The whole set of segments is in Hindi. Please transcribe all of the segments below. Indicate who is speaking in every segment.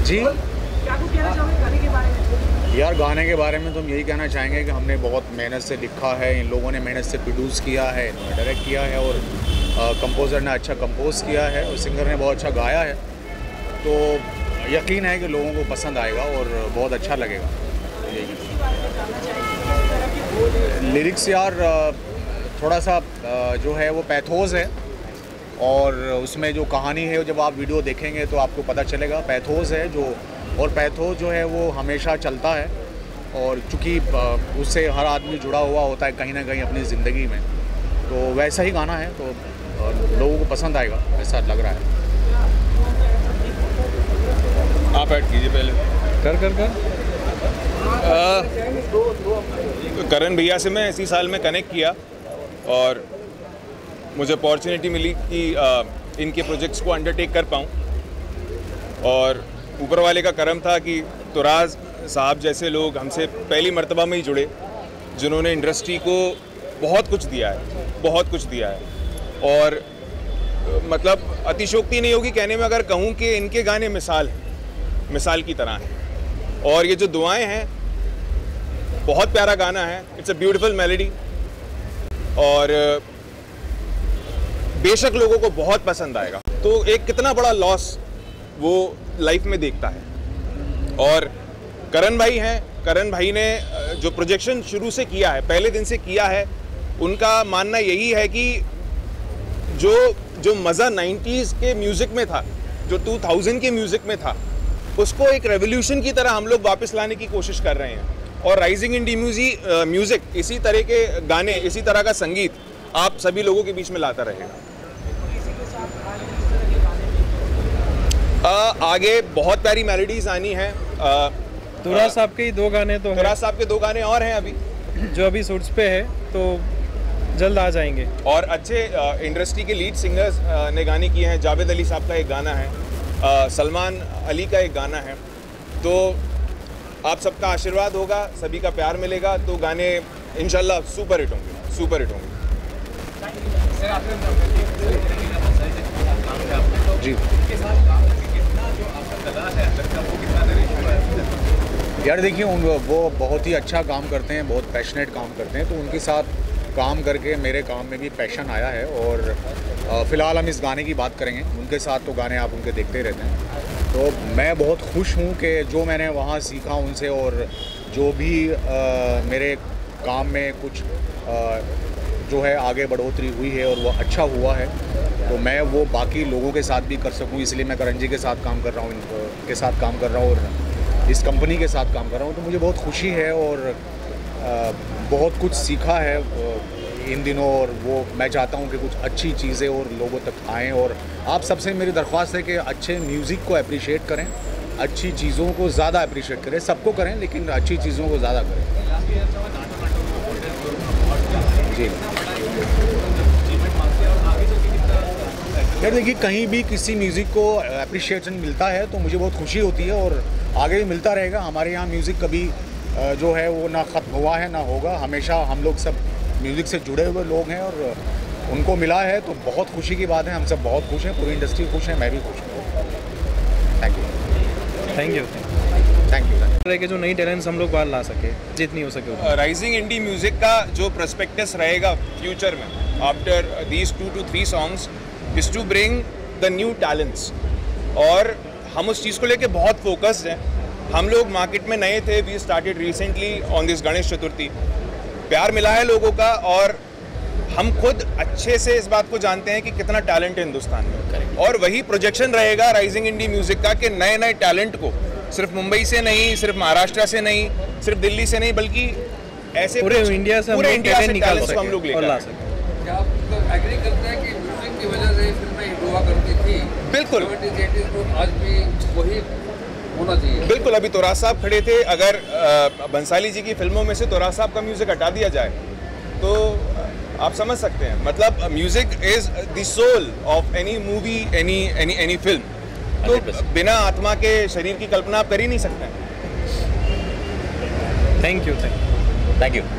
Speaker 1: जी
Speaker 2: क्या कुछ कहना चाहोगे गाने के बारे में?
Speaker 1: यार, गाने के बारे में तो हम यही कहना चाहेंगे कि हमने बहुत मेहनत से लिखा है, इन लोगों ने मेहनत से प्रोड्यूस किया है, इन्होंने डायरेक्ट किया है और कंपोज़र ने अच्छा कंपोज किया है और सिंगर ने बहुत अच्छा गाया है। तो यकीन है कि लोगों को पसंद आएगा और बहुत अच्छा लगेगा।
Speaker 2: इसके बारे में जानना चाहेंगे किस तरह की बोल है?
Speaker 1: लिरिक्स यार थोड़ा सा जो है वो पैथोस है और उसमें जो कहानी है जब आप वीडियो देखेंगे तो आपको पता चलेगा। पैथोस है जो, और पैथोस जो है वो हमेशा चलता है और चूँकि उससे हर आदमी जुड़ा हुआ होता है कहीं ना कहीं अपनी ज़िंदगी में, तो वैसा ही गाना है। तो लोगों को पसंद आएगा ऐसा लग रहा है।
Speaker 3: आप ऐड कीजिए पहले।
Speaker 4: कर कर कर
Speaker 3: करण भैया से मैं इसी साल में कनेक्ट किया और मुझे अपॉर्चुनिटी मिली कि इनके प्रोजेक्ट्स को अंडरटेक कर पाऊँ और ऊपर वाले का करम था कि तुराज साहब जैसे लोग हमसे पहली मर्तबा में ही जुड़े, जिन्होंने इंडस्ट्री को बहुत कुछ दिया है और मतलब अतिशोक्ति नहीं होगी कहने में अगर कहूँ कि इनके गाने मिसाल की तरह हैं। और ये जो दुआएं हैं, बहुत प्यारा गाना है, इट्स अ ब्यूटीफुल मेलोडी और बेशक लोगों को बहुत पसंद आएगा। तो एक कितना बड़ा लॉस वो लाइफ में देखता है। और करण भाई ने जो प्रोजेक्शन शुरू से किया है, पहले दिन से किया है, उनका मानना यही है कि जो मज़ा 90s के म्यूज़िक में था, जो 2000 के म्यूज़िक में था, उसको एक रेवोल्यूशन की तरह हम लोग वापस लाने की कोशिश कर रहे हैं। और राइजिंग इंडी म्यूज़िक इसी तरह के गाने, इसी तरह का संगीत आप सभी लोगों के बीच में लाता रहेगा। आगे बहुत प्यारी मेलोडीज आनी हैं।
Speaker 4: तुराज साहब के ही 2 गाने तो
Speaker 3: तुराज साहब के 2 गाने और हैं अभी,
Speaker 4: जो अभी शूट्स पे है, तो जल्द आ जाएंगे।
Speaker 3: और अच्छे इंडस्ट्री के लीड सिंगर्स ने गाने किए हैं। जावेद अली साहब का एक गाना है, सलमान अली का एक गाना है। तो आप सबका आशीर्वाद होगा, सभी का प्यार मिलेगा तो गाने इंशाल्लाह सुपर हिट होंगे।
Speaker 1: जी यार देखिए, वो बहुत ही अच्छा काम करते हैं, बहुत पैशनेट काम करते हैं, तो उनके साथ काम करके मेरे काम में भी पैशन आया है। और फ़िलहाल हम इस गाने की बात करेंगे, उनके साथ तो गाने आप उनके देखते ही रहते हैं। तो मैं बहुत खुश हूँ कि जो मैंने वहाँ सीखा उनसे और जो भी मेरे काम में कुछ जो है आगे बढ़ोतरी हुई है और वो अच्छा हुआ है, तो मैं वो बाकी लोगों के साथ भी कर सकूँ, इसलिए मैं करण जी के साथ काम कर रहा हूँ, इनके साथ काम कर रहा हूँ और इस कंपनी के साथ काम कर रहा हूँ। तो मुझे बहुत खुशी है और बहुत कुछ सीखा है इन दिनों, और वो मैं चाहता हूँ कि कुछ अच्छी चीज़ें और लोगों तक आएँ। और आप सबसे मेरी दरख्वास्त है कि अच्छे म्यूज़िक को अप्रिशिएट करें, अच्छी चीज़ों को ज़्यादा अप्रिशिएट करें, सबको करें लेकिन अच्छी चीज़ों को ज़्यादा करें। जी यार देखिए, कहीं भी किसी म्यूज़िक को अप्रिशिएशन मिलता है तो मुझे बहुत खुशी होती है और आगे भी मिलता रहेगा। हमारे यहाँ म्यूज़िक कभी जो है वो ना ख़त्म हुआ है ना होगा, हमेशा हम लोग सब म्यूज़िक से जुड़े हुए लोग हैं और उनको मिला है तो बहुत खुशी की बात है। हम सब बहुत खुश हैं, पूरी इंडस्ट्री खुश है, मैं भी खुश हूँ। Thank you.
Speaker 4: तरह के जो नई टैलेंट्स हम लोग बाहर ला सके, जितनी हो सके।
Speaker 3: राइजिंग इंडी म्यूजिक का जो प्रोस्पेक्टस रहेगा फ्यूचर में, after these 2 to 3 songs, is to bring the new talents. और हम उस चीज़ को लेके बहुत फोकस्ड हैं। हम लोग मार्केट में नए थे, we started recently on this Ganesh Chaturthi. प्यार मिला है लोगों का और हम खुद अच्छे से इस बात को जानते हैं कि कितना टैलेंट है हिंदुस्तान में। और वही प्रोजेक्शन रहेगा राइजिंग इंडी म्यूजिक का कि नए नए टैलेंट को सिर्फ मुंबई से नहीं, सिर्फ महाराष्ट्र से नहीं, सिर्फ दिल्ली से नहीं, बल्कि ऐसे
Speaker 4: पूरे इंडिया से
Speaker 3: टैलेंट्स को हम लोग लेकर
Speaker 4: ला सके।
Speaker 5: क्या आप मतलब एग्री करते हैं कि म्यूजिक की वजह से फिल्में हिट हुआ करती थी?
Speaker 3: बिल्कुल
Speaker 5: 70s 80s को आज भी वही होना चाहिए।
Speaker 3: बिल्कुल। अभी तुराज साहब खड़े थे, अगर बंसाली जी की फिल्मों में से तुराज साहब का म्यूजिक हटा दिया जाए तो आप समझ सकते हैं, मतलब music is the soul of any movie, any film. तो बिना आत्मा के शरीर की कल्पना आप कर ही नहीं सकते।
Speaker 4: Thank you.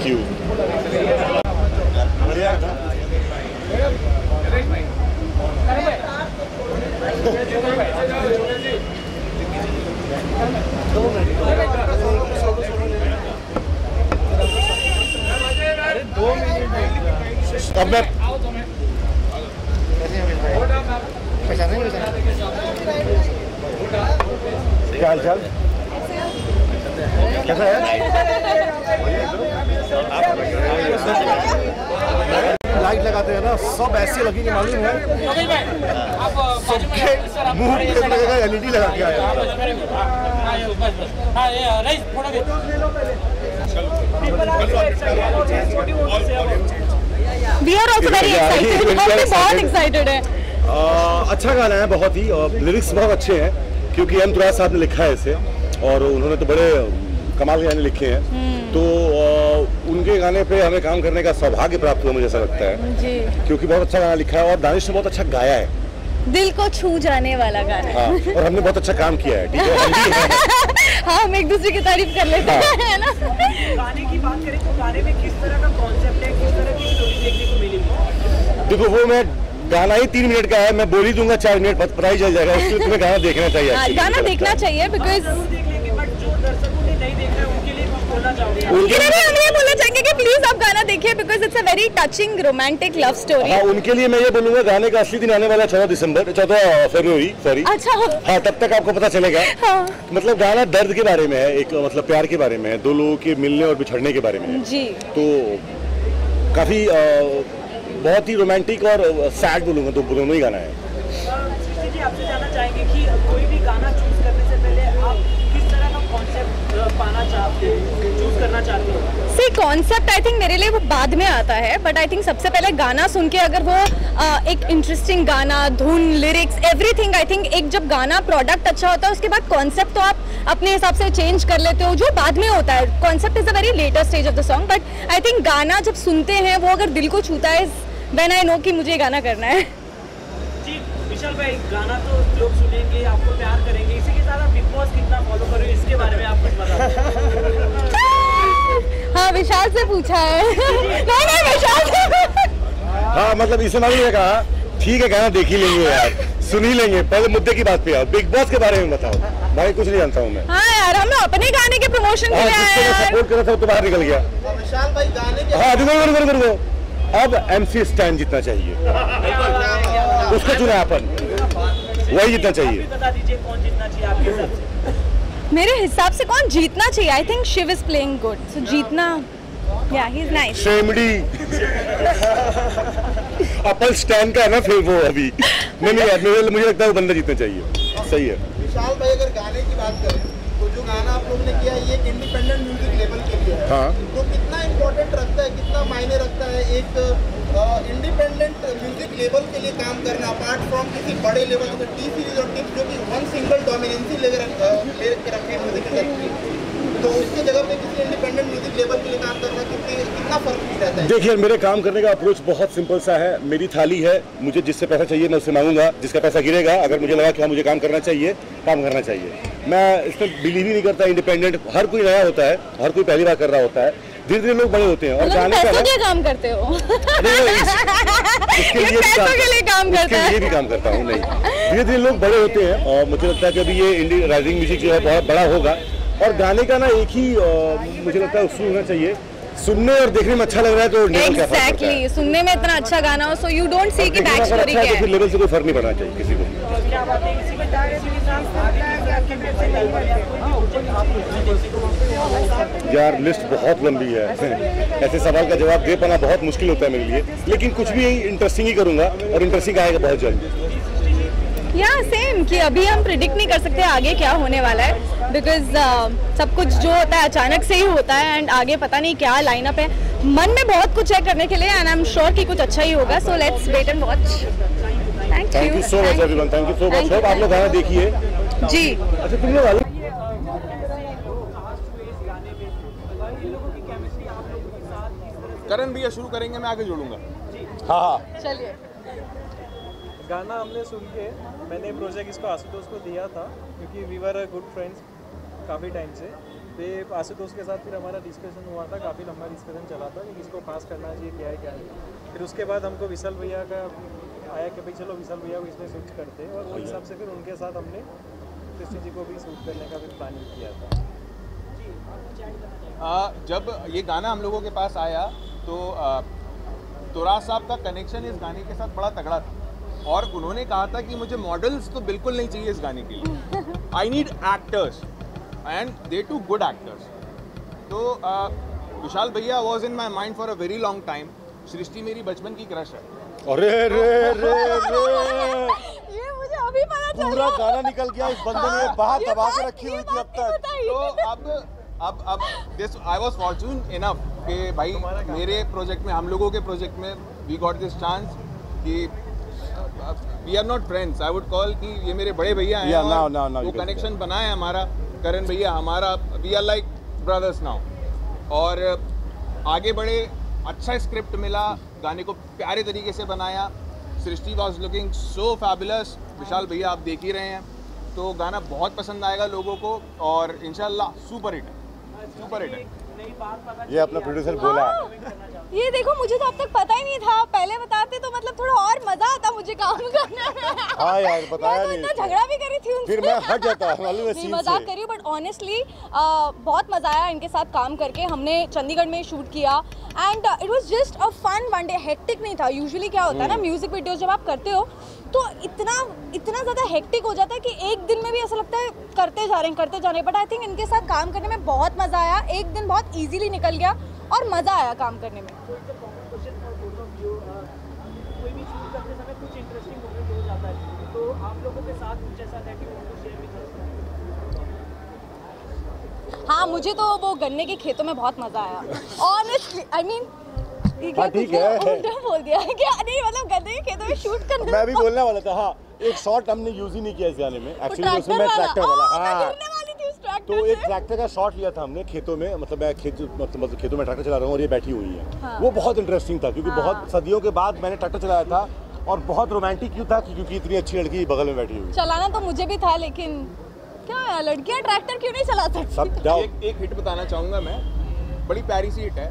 Speaker 6: यू। अब मैं क्या हाल चाल, कैसा है? लाइट लगाते हैं ना, सब ऐसे लगेंगे मालूम है, सबके मुंह पे लगेगा LED लगा के आया।
Speaker 7: We are also very excited. हम भी बहुत excited हैं।
Speaker 6: अच्छा गाना है बहुत ही, और लिरिक्स बहुत अच्छे हैं क्योंकि एम तुराज साहब ने लिखा है इसे, और उन्होंने तो बड़े कमाल के गाने लिखे हैं। तो उनके गाने पे हमें काम करने का सौभाग्य प्राप्त हुआ, मुझे ऐसा लगता है
Speaker 7: जी,
Speaker 6: क्योंकि बहुत अच्छा गाना लिखा है और दानिश ने बहुत अच्छा गाया है,
Speaker 7: दिल को छू जाने वाला गाना।
Speaker 6: हाँ, और हमने बहुत अच्छा काम किया है, ठीक है, हम भी हैं।
Speaker 7: हाँ, हम एक दूसरे की तारीफ कर लेते हैं, है ना?
Speaker 2: गाने की बात करें तो गाने में किस तरह का कॉन्सेप्ट है, किस तरह की स्टोरी देखने को मिलेगी?
Speaker 6: देखो वो मैं गाना ही 3 मिनट का है, मैं बोल ही दूंगा 4 मिनट पता ही चल जाएगा, इसलिए तुम्हें गाना देखना चाहिए।
Speaker 7: हाँ, गाना देखना चाहिए बिकॉज
Speaker 2: जरूर देख लेंगे, बट जो दर्शकों ने नहीं देखा है उनके लिए कुछ बोलना चाहोगे?
Speaker 7: उनके लिए हम ये बोलना चाहेंगे कि प्लीज आप गाना देखिए because it's a very touching romantic love story.
Speaker 6: हाँ, उनके लिए मैं ये बोलूंगा, गाने का असली दिन आने वाला 14 फरवरी, सॉरी।
Speaker 7: अच्छा,
Speaker 6: हाँ, तब तक आपको पता चलेगा।
Speaker 7: हाँ
Speaker 6: मतलब गाना दर्द के बारे में है, एक मतलब प्यार के बारे में है, दो लोगों के मिलने और बिछड़ने के बारे में है।
Speaker 7: जी,
Speaker 6: तो काफी बहुत ही रोमांटिक और सैड बोलूंगा, तो दोनों ही गाना है।
Speaker 2: सृष्टि जी, आपसे जानना चाहेंगे कि कोई भी गाना चूज करने से पहले आप किस तरह का कॉन्सेप्ट पाना चाहते हैं, चूज करना चाहते हैं?
Speaker 7: सी कॉन्सेप्ट आई थिंक मेरे लिए वो बाद में आता है, बट आई थिंक सबसे पहले गाना सुन के अगर वो एक इंटरेस्टिंग गाना, धुन, लिरिक्स, एवरीथिंग, आई थिंक एक जब गाना प्रोडक्ट अच्छा होता है उसके बाद कॉन्सेप्ट तो आप अपने हिसाब से चेंज कर लेते हो, जो बाद में होता है। Concept is a very later stage of the song, but I think गाना जब सुनते हैं वो अगर दिल को छूता है, व्हेन आई नो कि मुझे गाना करना है।
Speaker 2: जी विशाल भाई, गाना तो लोग सुनेंगे, आपको प्यार करेंगे, इसी के साथ आप बिग बॉस कितना फॉलो कर रहे हो, इसके बारे में आप कुछ बताओ।
Speaker 7: हाँ, विशाल से पूछा है। नहीं, विशाल से।
Speaker 6: हाँ, मतलब इसे मैंने ये कहा, ठीक है गाना देख ही लेंगे यार, सुन ही लेंगे, पहले मुद्दे की बात पे आओ, बिग बॉस के बारे में बताओ। भाई कुछ नहीं जानता हूँ मैं।
Speaker 7: हाँ यार, हम लोग अपने गाने के प्रमोशन के लिए आए हैं।
Speaker 6: सपोर्ट कर रहा था तो बाहर निकल गया।
Speaker 8: विशाल भाई गाने के
Speaker 6: हाँ, रुको, अब MC स्टैंड जीतना चाहिए, उसको चुना अपन, वही जीतना चाहिए।
Speaker 2: बता दीजिए कौन जीतना चाहिए आपके हिसाब से?
Speaker 7: मेरे हिसाब से कौन जीतना चाहिए? I think Shiv is playing good, so जीतना, या ही इज नाइस।
Speaker 6: शेमडी अपन स्टैंड का है ना, फिर वो अभी नहीं यार, मुझे लगता है वो बंदा जीतना चाहिए। सही है।
Speaker 8: विशाल भाई, अगर गाने की बात करें तो जो गाना आप लोगों ने किया है ये एक इंडिपेंडेंट म्यूजिक लेवल के लिए है।
Speaker 6: हाँ,
Speaker 8: तो कितना इम्पोर्टेंट रखता है, कितना मायने रखता है एक इंडिपेंडेंट म्यूजिक लेवल के लिए काम करना, अपार्ट फ्रॉम किसी बड़े लेवल जैसे टी सीरीज और टिप्स जो कि वन सिंगल डोमिनेंसी ले रखे हैं म्यूजिक इंडस्ट्री, तो उसकी जगह पे किसी इंडिपेंडेंट म्यूजिक लेवल के लिए काम करना कितना फर्क रहता है?
Speaker 6: देखिए मेरे काम करने का अप्रोच बहुत सिंपल सा है, मेरी थाली है, मुझे जिससे पैसा चाहिए मैं उससे मांगूंगा, जिसका पैसा गिरेगा, अगर मुझे लगा कि हाँ मुझे काम करना चाहिए, काम करना चाहिए। मैं इसमें बिलीव ही नहीं करता इंडिपेंडेंट, हर कोई नया होता है, हर कोई पहली बार कर रहा होता है, धीरे धीरे लोग बड़े होते हैं। और गाने का
Speaker 7: क्या काम करते हो?
Speaker 6: इसके
Speaker 7: पैसों के लिए काम करता है।
Speaker 6: ये भी काम करता हूँ, नहीं, धीरे धीरे लोग बड़े होते हैं और मुझे लगता है कि अभी ये इंडी राइजिंग म्यूजिक जो है बहुत बड़ा होगा। और गाने का ना एक ही मुझे लगता है उसूल होना चाहिए, सुनने और देखने में अच्छा लग रहा है तो
Speaker 7: एग्जैक्टली, सुनने में इतना अच्छा गाना हो, सो यू डोंट सी कि बैक स्टोरी क्या है,
Speaker 6: तो फिर लेवल से कोई फर्क नहीं पड़ना चाहिए किसी को।
Speaker 2: क्या बात है, इसी में डायरेक्ट के साथ आपके पैसे नहीं बने,
Speaker 6: यार लिस्ट बहुत लंबी है ऐसे सवाल का जवाब दे पाना बहुत मुश्किल होता है मेरे लिए, लेकिन कुछ भी इंटरेस्टिंग ही करूंगा और इंटरेस्टिंग आएगा बहुत जल्द।
Speaker 7: या सेम कि अभी हम प्रिडिक्ट नहीं कर सकते आगे क्या होने वाला है, बिकॉज सब कुछ जो होता है अचानक से ही होता है एंड आगे पता नहीं क्या लाइनअप है। मन में बहुत कुछ है करने के लिए एंड आई एम श्योर कि कुछ अच्छा ही होगा, so let's wait and watch.
Speaker 6: Thank you so much everyone, thank you so much. Hope आप लोग गाना देखिए
Speaker 7: जी।
Speaker 6: अच्छा तुमने वाले
Speaker 3: करण भैया शुरू करेंगे, मैं आगे जोड़ूंगा।
Speaker 6: हाँ
Speaker 7: चलिए।
Speaker 4: गाना हमने सुन के मैंने प्रोजेक्ट इसको आशुतोष को दिया था क्योंकि वी वर गुड फ्रेंड्स काफ़ी टाइम से, फिर आशुतोष के साथ फिर हमारा डिस्कशन हुआ था, काफ़ी लंबा डिस्कशन चला था कि किसको पास करना चाहिए, क्या है क्या नहीं। फिर उसके बाद हमको विशाल भैया का आया कि भाई चलो विशाल भैया को इसमें शूट करते हैं, और वो हिसाब से फिर उनके साथ हमने सृष्टि जी को भी शूट करने का फिर प्लानिंग किया था।
Speaker 3: जब ये गाना हम लोगों के पास आया तो तुराज साहब का कनेक्शन इस गाने के साथ बड़ा तगड़ा था, और उन्होंने कहा था कि मुझे मॉडल्स तो बिल्कुल नहीं चाहिए इस गाने के लिए, I need actors and they two good actors. तो विशाल भैया was in my mind for a very long time. Srishti मेरी बचपन की क्रश है।
Speaker 6: अरे रे रे रे
Speaker 7: ये मुझे अभी पता चला।
Speaker 6: पूरा गाना निकल गया इस बंदे ने, बात दबा के रखी हुई थी अब तक।
Speaker 3: तो अब this I was fortune enough कि भाई मेरे प्रोजेक्ट में, हम लोगों के प्रोजेक्ट में वी गॉट दिस चांस कि we are not friends, I would call कि ये मेरे बड़े भैया हैं, और वो कनेक्शन बना है हमारा, करण भैया हमारा, we are like brothers now. और आगे बढ़े, अच्छा स्क्रिप्ट मिला, गाने को प्यारे तरीके से बनाया, Srishti was looking so fabulous. Vishal भैया आप देख ही रहे हैं, तो गाना बहुत पसंद आएगा लोगों को, और इंशाल्लाह सुपर हिट है, सुपर हिट है।
Speaker 6: ये अपना प्रोड्यूसर बोला।
Speaker 7: ये देखो, मुझे तो अब तक पता ही नहीं था, पहले बताते तो मतलब थोड़ा और मजा आता मुझे काम करने में।
Speaker 6: हाँ यार, बताया नहीं।
Speaker 7: इतना झगड़ा भी करी थी उनसे,
Speaker 6: फिर मैं हट जाता मालूम है सीन से।
Speaker 7: मजाक करी, बट ऑनेस्टली बहुत मजा आया इनके साथ काम करके। हमने चंडीगढ़ में शूट किया and it was just a fun one day. Hectic नहीं था। यूजुअली क्या होता है ना, म्यूजिक वीडियोस जब आप करते हो तो इतना ज़्यादा हेक्टिक हो जाता है कि एक दिन में भी ऐसा लगता है करते जा रहे हैं, बट आई थिंक इनके साथ काम करने में बहुत मज़ा आया। एक दिन बहुत इजीली निकल गया और मज़ा आया काम करने में।
Speaker 2: कोई भी शूट करते समय कुछ इंटरेस्टिंग मोमेंट हो जाता है, तो आप लोगों के साथ कुछ ऐसा था कि उनको शेयर भी कर सकते?
Speaker 7: हाँ, मुझे तो वो गन्ने के खेतों में बहुत मज़ा आया ऑनेस्टली। आई मीन
Speaker 6: हाँ ठीक है,
Speaker 7: उल्टा बोल दिया क्या? नहीं मतलब गन्ने के खेतों में शूट करने
Speaker 6: मैं भी बोलने वाला था। हाँ, एक शॉट हमने यूज ही नहीं किया इस गाने में, एक्चुअली उसमें मैं ट्रैक्टर वाला, हाँ तो एक ट्रैक्टर का शॉट लिया था हमने खेतों में, मतलब मैं मतलब खेतों में ट्रैक्टर चला रहा हूँ और ये बैठी हुई है। हाँ। वो बहुत इंटरेस्टिंग था, क्योंकि बहुत सदियों के बाद मैंने ट्रैक्टर चलाया था, और बहुत रोमांटिक क्यों था क्योंकि इतनी अच्छी लड़की बगल में बैठी हुई।
Speaker 7: चलाना तो मुझे भी था, लेकिन क्या है, लड़कियां ट्रैक्टर क्यों नहीं चला सकती?
Speaker 3: एक हिट बताना चाहूँगा मैं, बड़ी प्यारी सी हिट है।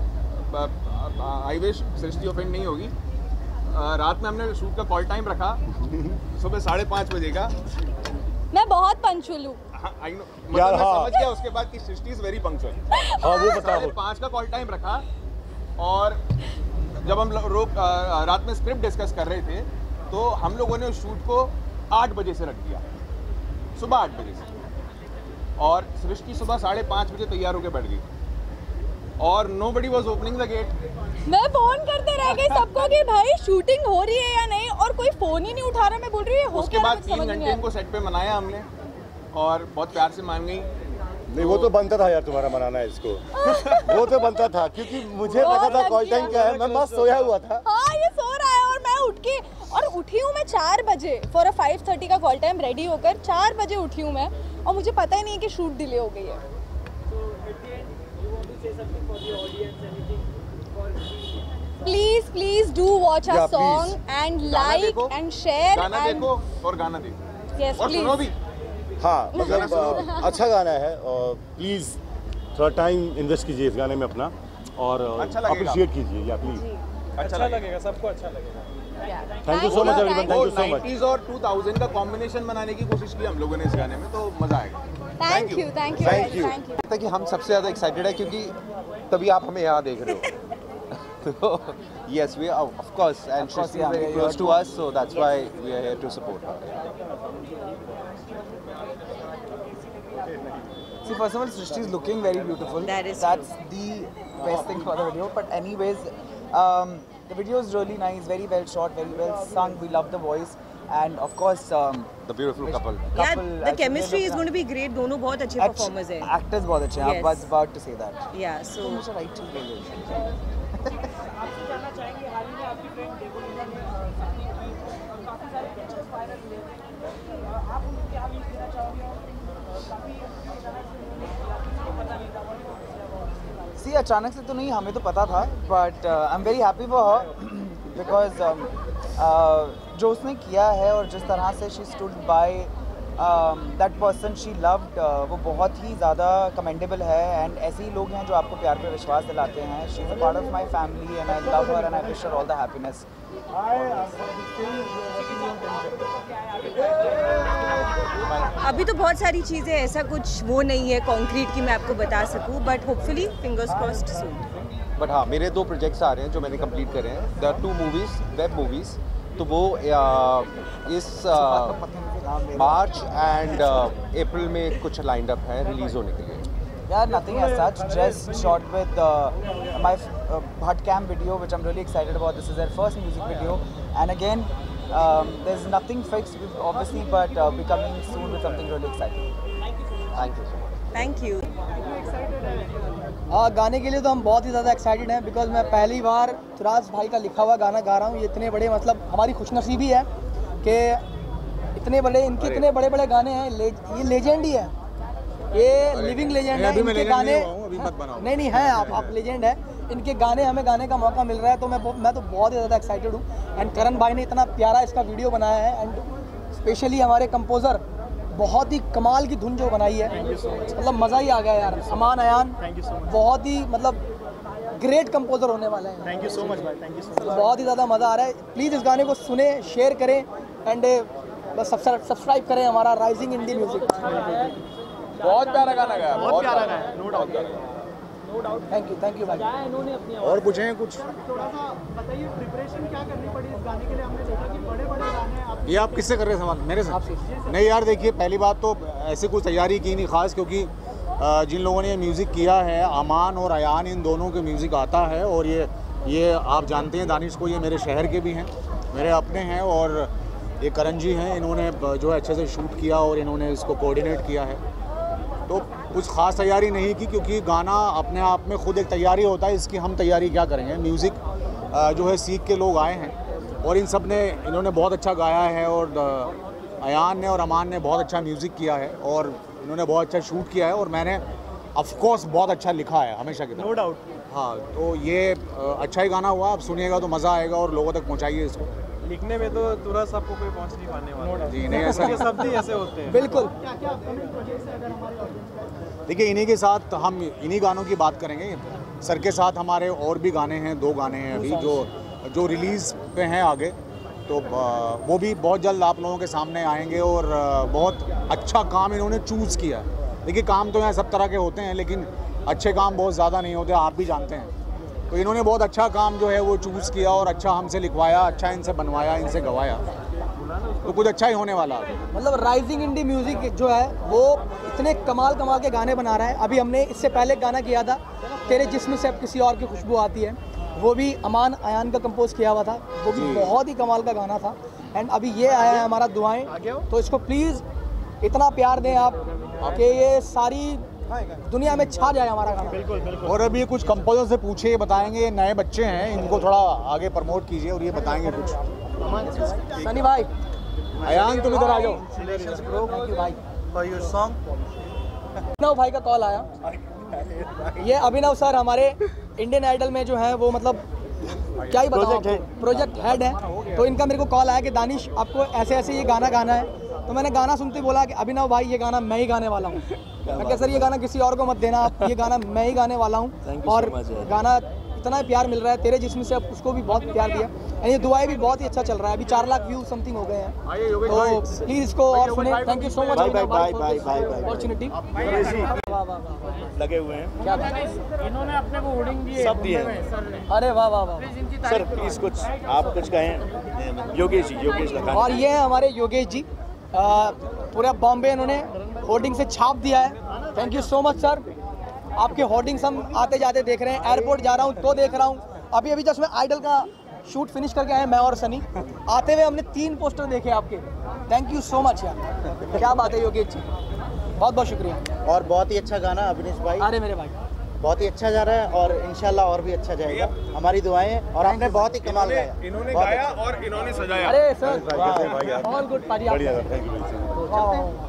Speaker 3: आई विश सृष्टि ऑफेंड नहीं होगी। रात में हमने शूट का कॉल टाइम रखा सुबह 5:30 बजे का।
Speaker 7: मैं बहुत पंक्चुअल हूँ।
Speaker 3: आई नो, मतलब मैं समझ गया उसके बाद कि सृष्टि इज वेरी पंक्चुअल।
Speaker 6: हाँ, वो बताओ।
Speaker 3: 5:30 का कॉल टाइम रखा, और जब हम लोग रात में स्क्रिप्ट डिस्कस कर रहे थे, तो हम लोगों ने उस शूट को 8 बजे से रख दिया, सुबह 8 बजे से, और सृष्टि सुबह 5:30 बजे तैयार होकर बैठ गई, और nobody was opening the gate.
Speaker 7: मैं फोन करते रह गई सबको कि भाई शूटिंग हो रही है या नहीं, और कोई फोन ही नहीं उठा रहा। मैं बोल रही हूँ
Speaker 3: उसके बाद 3 घंटे इनको सेट पे मनाया हमने, और बहुत प्यार से मान गई।
Speaker 6: नहीं, वो तो बनता था यार तुम्हारा मनाना है इसको। वो तो बनता था, क्योंकि मुझे पता था कॉल टाइम क्या है, मैं मस्त सोया हुआ था।
Speaker 7: हाँ, ये सो रहा है और मैं उठ के, और उठी हूँ मैं 4 बजे फॉर 5:30 का कॉल टाइम, रेडी होकर 4 बजे उठी हूँ मैं, और मुझे पता ही नहीं है कि शूट डिले हो गई है। Please do watch our song and like and share
Speaker 3: गाना
Speaker 7: and
Speaker 3: देखो और गाना देखो।
Speaker 7: yes
Speaker 3: और सुनो भी।
Speaker 7: please।
Speaker 6: हाँ, मतलब अच्छा गाना है, और प्लीज़ थोड़ा टाइम इन्वेस्ट कीजिए इस गाने में अपना, और अप्रिशिएट कीजिए या प्लीज़।
Speaker 4: अच्छा लगेगा, सबको अच्छा लगेगा।
Speaker 6: Thank you so much everyone, thank you so much.
Speaker 3: 90s और 2000 का कॉम्बिनेशन बनाने की कोशिश की हम लोगों ने इस गाने में, तो मजा आएगा।
Speaker 7: Thank you।
Speaker 9: कि हम सबसे ज़्यादा एक्साइटेड है, क्योंकि तभी आप हमें यहाँ देख रहे हो। तो yes, we are of course, and she's very close to us, so that's why we are here to support her.
Speaker 10: See, first of all, Srishti is looking very beautiful. That's the best thing for the video. But anyways, the video is really nice, very well shot, very well sung. We love the voice, and of course,
Speaker 9: The beautiful couple.
Speaker 11: Yeah, the chemistry is going to be great. दोनों बहुत अच्छे performers हैं.
Speaker 10: Actors बहुत अच्छे हैं. I was about to say that.
Speaker 11: Yeah, so.
Speaker 2: आपसे जानना चाहेंगे, हाल ही में आपकी फ्रेंड देवोलीना ने काफ़ी सारे पिक्चर्स वायरल हुए थे, आप उनको क्या भी देना चाहोगे? काफ़ी अचानक से उन्होंने पता नहीं था।
Speaker 10: See, अचानक से तो नहीं, हमें तो पता था, but I'm very happy for her because जो उसने किया है और जिस तरह से she stood by that person she loved, वो बहुत ही ज़्यादा कमेंडेबल है। एंड ऐसे ही लोग हैं जो आपको प्यार पे विश्वास दिलाते हैं। She is a part of my family and I love her and I wish her all the happiness.
Speaker 11: अभी तो बहुत सारी चीज़ें, ऐसा कुछ वो नहीं है कॉन्क्रीट की मैं आपको बता सकूं, but hopefully fingers crossed soon.
Speaker 9: But हाँ, मेरे 2 प्रोजेक्ट्स आ रहे हैं जो मैंने कंप्लीट करे हैं। द 2 मूवीज़, वेब मूवीज़, तो वो इस मार्च एंड अप्रैल में कुछ लाइंड अप है रिलीज़ होने के लिए।
Speaker 10: Yeah, nothing as such, just shot with my Bhat Camp video, which I'm really excited about. This is their first music video, and again, there's nothing fixed, obviously, but we're coming soon with something really exciting.
Speaker 9: Thank you so much.
Speaker 11: Thank you.
Speaker 2: गाने के लिए तो हम बहुत ही ज़्यादा एक्साइटेड हैं, बिकॉज मैं पहली बार तुराज भाई का लिखा हुआ गाना गा रहा हूँ। ये इतने बड़े, मतलब हमारी खुशनसीबी है कि इतने बड़े, इनके इतने बड़े बड़े गाने हैं। ये लेजेंड ही है, ये लिविंग लेजेंड है। इनके गाने नहीं है, आप लेजेंड है। इनके गाने हमें गाने का मौका मिल रहा है, तो मैं तो बहुत ही ज़्यादा एक्साइटेड हूँ। एंड करण भाई ने इतना प्यारा इसका वीडियो बनाया है, एंड स्पेशली हमारे कंपोज़र बहुत ही कमाल की धुन जो बनाई है, मतलब मज़ा ही आ गया यार। अमान अयान बहुत ही मतलब ग्रेट कंपोज़र होने वाले हैं।
Speaker 4: थैंक यू सो मच भाई, थैंक यू सो मच।
Speaker 2: बहुत ही ज़्यादा मज़ा आ रहा है। प्लीज़ इस गाने को सुने, शेयर करें एंड बस सब्सक्राइब करें हमारा राइजिंग इंडी म्यूजिक।
Speaker 3: बहुत प्यारा गाना गाया,
Speaker 4: बहुत प्यारा गाया, नो डाउट।
Speaker 2: थैंक यू भाई।
Speaker 1: और पूछें कुछ?
Speaker 4: थोड़ा सा बताइए, प्रिपरेशन क्या करनी पड़ी इस गाने के लिए? हमने देखा कि बड़े बड़े गाने आप
Speaker 1: ये आप किससे कर रहे हैं सवाल? मेरे से? नहीं यार, देखिए पहली बात तो ऐसे कुछ तैयारी की नहीं खास, क्योंकि जिन लोगों ने म्यूज़िक किया है, अमान और अयान, इन दोनों के म्यूज़िक आता है। और ये आप जानते हैं दानिश को, ये मेरे शहर के भी हैं, मेरे अपने हैं। और ये करण जी हैं, इन्होंने जो है अच्छे से शूट किया और इन्होंने इसको कोऑर्डिनेट किया है। तो कुछ ख़ास तैयारी नहीं की, क्योंकि गाना अपने आप में खुद एक तैयारी होता है। इसकी हम तैयारी क्या करेंगे? म्यूज़िक जो है सीख के लोग आए हैं और इन्होंने बहुत अच्छा गाया है। और अयान ने और अमान ने बहुत अच्छा म्यूज़िक किया है और इन्होंने बहुत अच्छा शूट किया है। और मैंने ऑफकोर्स बहुत अच्छा लिखा है हमेशा की तरह।
Speaker 4: No doubt.
Speaker 1: हाँ, तो ये अच्छा ही गाना हुआ। आप सुनिएगा तो मज़ा आएगा और लोगों तक पहुँचाइए इसको।
Speaker 4: लिखने में तो तुरंत सबको कोई पहुंच नहीं पाने वाला।
Speaker 1: जी नहीं, ऐसा
Speaker 4: शब्द ही ऐसे होते हैं।
Speaker 2: बिल्कुल।
Speaker 1: देखिए, इन्हीं के साथ हम इन्हीं गानों की बात करेंगे। सर के साथ हमारे और भी गाने हैं, 2 गाने हैं अभी जो रिलीज़ पे हैं आगे, तो वो भी बहुत जल्द आप लोगों के सामने आएंगे। और बहुत अच्छा काम इन्होंने चूज़ किया। देखिए, काम तो यहाँ सब तरह के होते हैं, लेकिन अच्छे काम बहुत ज़्यादा नहीं होते, आप भी जानते हैं। तो इन्होंने बहुत अच्छा काम जो है वो चूज़ किया और अच्छा हमसे लिखवाया, अच्छा इनसे बनवाया, इनसे गवाया, तो कुछ अच्छा ही होने वाला।
Speaker 2: मतलब राइजिंग इंडी म्यूजिक जो है वो इतने कमाल के गाने बना रहा है। अभी हमने इससे पहले गाना किया था, तेरे जिस्म से अब किसी और की खुशबू आती है, वो भी अमान अयान का कंपोज किया हुआ था, वो भी बहुत ही कमाल का गाना था। एंड अभी ये आया है हमारा दुआएं, तो इसको प्लीज़ इतना प्यार दें आप कि ये सारी दुनिया में छा जाए हमारा गाना।
Speaker 4: बिल्कुल बिल्कुल।
Speaker 1: और अभी कुछ कंपोजर से पूछे, ये बताएंगे। ये नए बच्चे हैं, इनको थोड़ा आगे प्रमोट कीजिए और ये बताएंगे कुछ।
Speaker 2: सनी भाई,
Speaker 1: अयान तुम इधर आ जाओ।
Speaker 2: थैंक यू भाई फॉर योर सॉन्ग। अभिनव भाई का कॉल आया। ये अभिनव सर हमारे इंडियन आइडल में जो है वो मतलब क्या ही बताऊं, प्रोजेक्ट हेड है। तो इनका मेरे को कॉल आया कि दानिश आपको ऐसे ऐसे ये गाना गाना है। तो मैंने गाना सुनते बोला कि अभिनव भाई ये गाना मैं ही गाने वाला हूँ। मैं कहा सर ये गाना किसी और को मत देना, आप ये गाना मैं ही गाने वाला हूँ। और गाना इतना प्यार मिल रहा है, तेरे जिस्म से अब उसको भी बहुत प्यार दिया। एंड ये दुआएं भी बहुत ही अच्छा चल रहा है। अभी 4 लाख व्यू समथिंग हो गए हैं, तो प्लीज़ इसको और सुने। Thank you so much opportunity.
Speaker 6: लगे हुए हैं,
Speaker 2: क्या
Speaker 4: इन्होंने अपने को होर्डिंग दिए,
Speaker 6: सब दिए।
Speaker 2: अरे वाह वाह वाह
Speaker 6: सर प्लीज कुछ आप कुछ कहें। योगेश लखानी।
Speaker 2: और ये है हमारे योगेश जी, पूरा बॉम्बे इन्होंने होर्डिंग से छाप दिया है। Thank you so much sir. आपके होर्डिंग्स हम आते जाते देख रहे हैं, एयरपोर्ट जा रहा हूँ तो देख रहा हूँ। अभी जस्ट मैं आइडल का शूट फिनिश करके आए, मैं और सनी। आते हुए हमने 3 पोस्टर देखे आपके। थैंक यू सो मच यार, क्या बात है योगेश जी, बहुत बहुत शुक्रिया।
Speaker 12: और बहुत ही अच्छा गाना अभिनेश भाई।
Speaker 2: अरे मेरे भाई
Speaker 12: बहुत ही अच्छा जा रहा है और इंशाल्लाह और भी अच्छा जाएगा, हमारी दुआएं। और आपने बहुत ही कमाल गाया,
Speaker 3: इन्होंने गाया और इन्होंने सजाया।
Speaker 2: अरे सर ऑल गुड पाजी।
Speaker 6: बढ़िया, थैंक यू।